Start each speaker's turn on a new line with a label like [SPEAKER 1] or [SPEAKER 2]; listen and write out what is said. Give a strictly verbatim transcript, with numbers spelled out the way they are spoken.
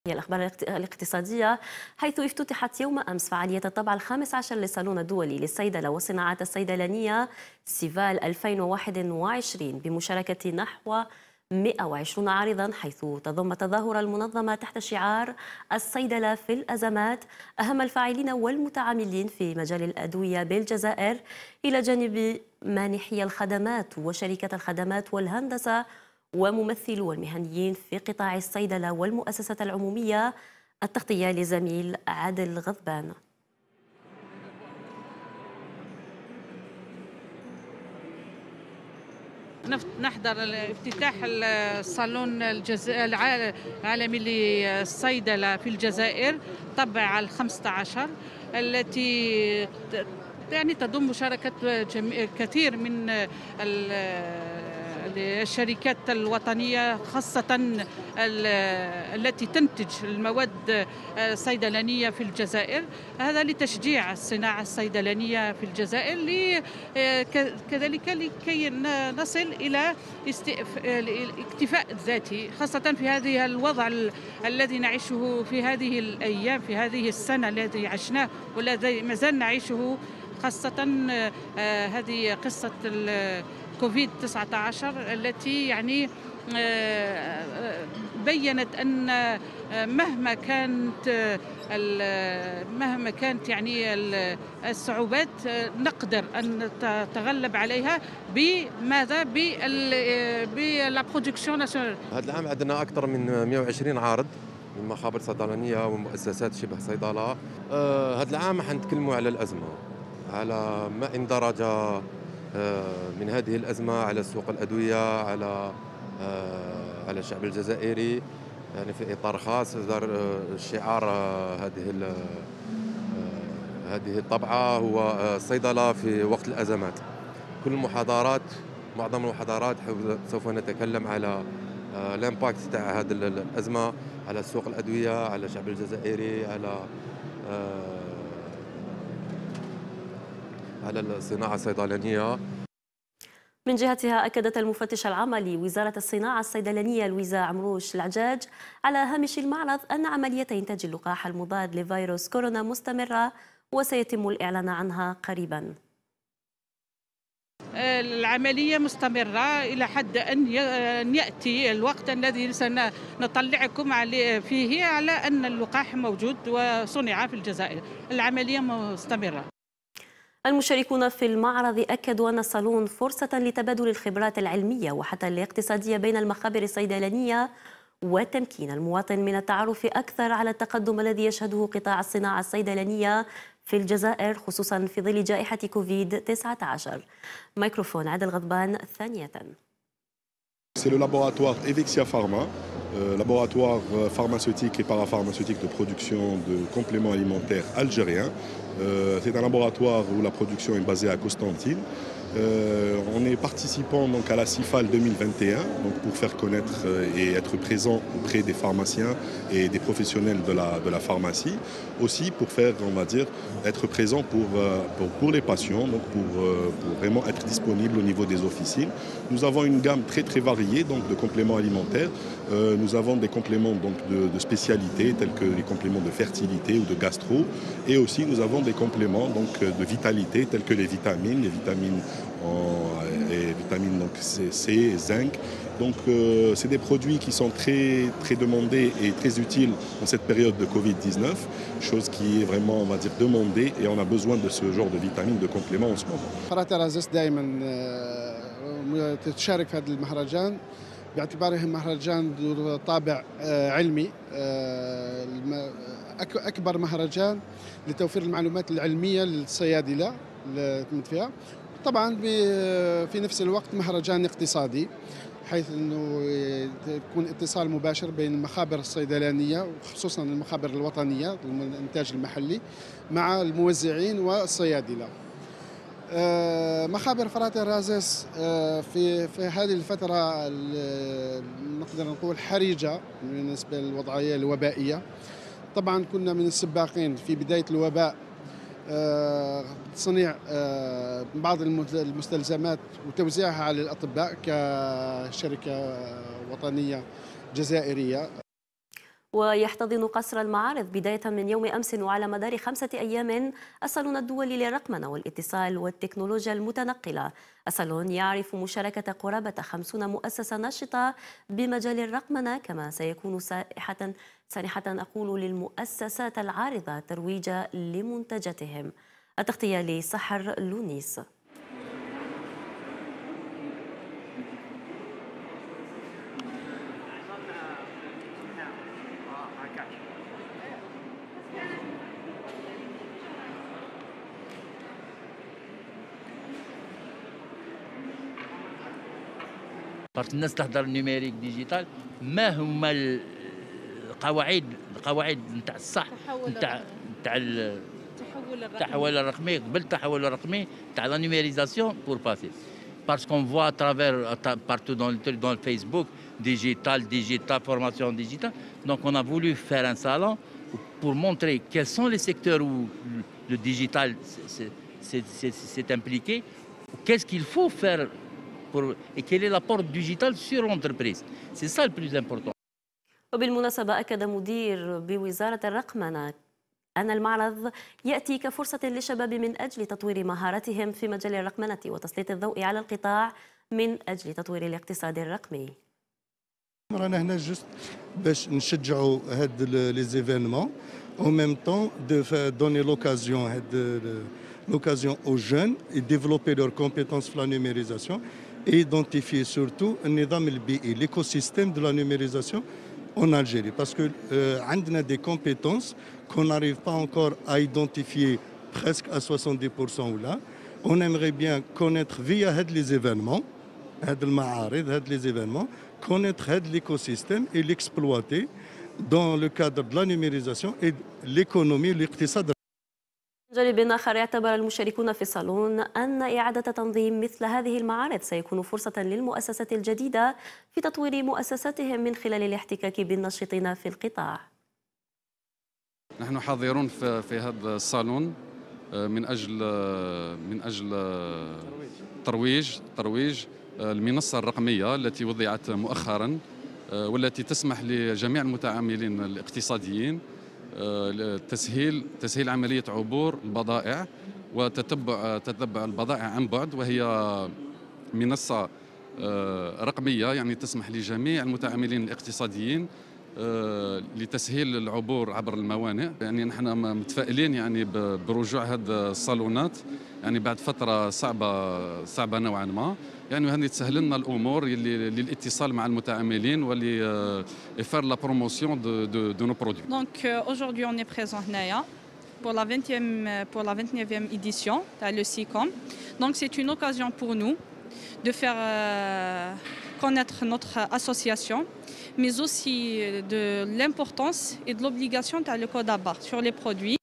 [SPEAKER 1] هي الأخبار الاقتصادية، حيث افتتحت يوم أمس فعالية الطبعة الخامس عشر للصالون الدولي للصيدلة والصناعات الصيدلانية سيفال ألفين وواحد وعشرين بمشاركة نحو مئة وعشرين عارضا، حيث تضم تظاهر المنظمة تحت شعار الصيدلة في الأزمات أهم الفاعلين والمتعاملين في مجال الأدوية بالجزائر، إلى جانب مانحي الخدمات وشركة الخدمات والهندسة وممثلو المهنيين في قطاع الصيدلة والمؤسسات العمومية. التغطية لزميل عادل غضبان.
[SPEAKER 2] نحضر افتتاح الصالون العالمي للصيدلة في الجزائر طبع الخمسة عشر، التي يعني تضم مشاركة كثير من الشركات الوطنية، خاصة التي تنتج المواد الصيدلانية في الجزائر، هذا لتشجيع الصناعة الصيدلانية في الجزائر، كذلك لكي نصل إلى الاكتفاء الذاتي، خاصة في هذه الوضع الذي نعيشه في هذه الأيام، في هذه السنة التي عشناه والذي ما زال نعيشه، خاصة هذه قصة كوفيد تسعة عشر التي يعني بيّنت أن مهما كانت مهما كانت يعني الصعوبات نقدر أن نتغلب عليها بماذا؟ بلا برودكسيون ناسيونال.
[SPEAKER 3] هذا العام عندنا أكثر من مئة وعشرين عارض من مخابر صيدلانية ومؤسسات شبه صيدلة. هذا العام حنتكلموا على الأزمة، على ما اندرج من هذه الأزمة على سوق الأدوية، على على الشعب الجزائري، يعني في إطار خاص دار شعار هذه هذه الطبعة هو الصيدلة في وقت الأزمات. كل المحاضرات، معظم المحاضرات سوف نتكلم على الامباكت تاع هذه الأزمة على سوق الأدوية، على الشعب الجزائري، على على الصناعة الصيدلانية.
[SPEAKER 1] من جهتها أكدت المفتشة العامة لوزارة الصناعة الصيدلانية لويزا عمروش العجاج على هامش المعرض أن عملية إنتاج اللقاح المضاد لفيروس كورونا مستمرة وسيتم الإعلان عنها قريبا.
[SPEAKER 2] العملية مستمرة إلى حد أن يأتي الوقت الذي سنطلعكم فيه على أن اللقاح موجود وصنع في الجزائر. العملية مستمرة.
[SPEAKER 1] المشاركون في المعرض أكدوا أن الصالون فرصة لتبادل الخبرات العلمية وحتى الاقتصادية بين المخابر الصيدلانية وتمكين المواطن من التعرف أكثر على التقدم الذي يشهده قطاع الصناعة الصيدلانية في الجزائر، خصوصا في ظل جائحة كوفيد تسعة عشر. ميكروفون عادل غضبان ثانية.
[SPEAKER 4] C'est le laboratoire Evexia Pharma, euh, laboratoire pharmaceutique et parapharmaceutique de production de compléments alimentaires algériens. Euh, c'est un laboratoire où la production est basée à Constantine. Euh, on est participant donc à la CIFAL deux mille vingt et un, donc pour faire connaître et être présent auprès des pharmaciens et des professionnels de la, de la pharmacie. Aussi pour faire, on va dire, être présent pour, pour, pour les patients, donc pour, pour vraiment être disponible au niveau des officines. Nous avons une gamme très très variée donc de compléments alimentaires. Euh, nous avons des compléments donc de, de spécialité tels que les compléments de fertilité ou de gastro, et aussi nous avons des compléments donc de vitalité tels que les vitamines, les vitamines en, et vitamines donc C, C zinc. Donc euh, c'est des produits qui sont très très demandés et très utiles en cette période de Covid dix-neuf, chose qui est vraiment, on va dire, demandée, et on a besoin de ce genre de vitamines, de compléments en ce moment.
[SPEAKER 5] تشارك في هذا المهرجان باعتباره مهرجان ذو طابع علمي، أكبر مهرجان لتوفير المعلومات العلمية للصيادلة اللي تمت فيها. طبعا في نفس الوقت مهرجان اقتصادي، حيث أنه يكون اتصال مباشر بين المخابر الصيدلانية وخصوصا المخابر الوطنية الإنتاج المحلي مع الموزعين والصيادلة. مخابر فراتر رازيس في في هذه الفترة نقدر نقول حرجة بالنسبة للوضعية الوبائية. طبعا كنا من السباقين في بداية الوباء تصنيع بعض المستلزمات وتوزيعها على الأطباء كشركة وطنية جزائرية.
[SPEAKER 1] ويحتضن قصر المعارض بداية من يوم أمس وعلى مدار خمسة أيام الصالون الدولي للرقمنة والاتصال والتكنولوجيا المتنقلة. الصالون يعرف مشاركة قرابة خمسين مؤسسة ناشطة بمجال الرقمنة، كما سيكون سائحة سانحة أقول للمؤسسات العارضة ترويج لمنتجاتهم. التغطية لسحر لونيس.
[SPEAKER 6] بارت الناس تهضر النيميريك ديجيتال، ما هما القواعد القواعد نتاع الصح نتاع نتاع التحول الرقمي قبل التحول الرقمي تاع لا نيميريزاسيون بور باسي parce qu'on voit à travers partout dans le dans le Facebook digital digital formation digitale. Donc on a voulu faire un salon pour montrer quels sont les secteurs où le digital s'est impliqué, qu'est-ce qu'il faut faire pour, et quel est l'apport digital sur l'entreprise. C'est ça le plus important.
[SPEAKER 1] وبالمناسبة أكد مدير بوزارة الرقمنة أن المعرض يأتي كفرصة للشباب من أجل تطوير مهاراتهم في مجال الرقمنة وتسليط الضوء على القطاع من أجل تطوير الاقتصاد الرقمي.
[SPEAKER 7] رانا هنا جست باش نشجعوا هاد لي زيفينمون او ميم طون دو دوني لوكازيون هاد l'occasion aux jeunes et développer leurs compétences pour la numérisation et identifier surtout النظام البيئي, l'écosystème de la numérisation en Algérie. Parce que on a des compétences qu'on n'arrive pas encore à identifier presque à soixante-dix pour cent ou là. On aimerait bien connaître via les événements, les événements, connaître l'écosystème et l'exploiter dans le cadre de la numérisation et de l'économie, l'économie.
[SPEAKER 1] جانب آخر، اعتبر المشاركون في الصالون أن إعادة تنظيم مثل هذه المعارض سيكون فرصة للمؤسسات الجديدة في تطوير مؤسساتهم من خلال الاحتكاك بالناشطين في القطاع.
[SPEAKER 8] نحن حاضرون في في هذا الصالون من أجل من أجل ترويج ترويج المنصة الرقمية التي وضعت مؤخرا والتي تسمح لجميع المتعاملين الاقتصاديين تسهيل تسهيل عملية عبور البضائع وتتبع تتبع البضائع عن بعد، وهي منصة رقمية يعني تسمح لجميع المتعاملين الاقتصاديين لتسهيل العبور عبر الموانئ. يعني نحن متفائلين يعني برجوع هذه الصالونات يعني بعد فترة صعبة صعبة نوعا ما، يعني هذه تسهل لنا الامور للاتصال مع المتعاملين ولفار لا بروموسيون دو دو دو نو برودوي.
[SPEAKER 9] Donc aujourd'hui on est présent هنايا pour la vingtième pour la vingt-neuvième édition de le SICOM. Donc c'est une occasion pour nous de faire euh, connaître notre association, mais aussi de l'importance et de l'obligation de le code à barre sur les produits.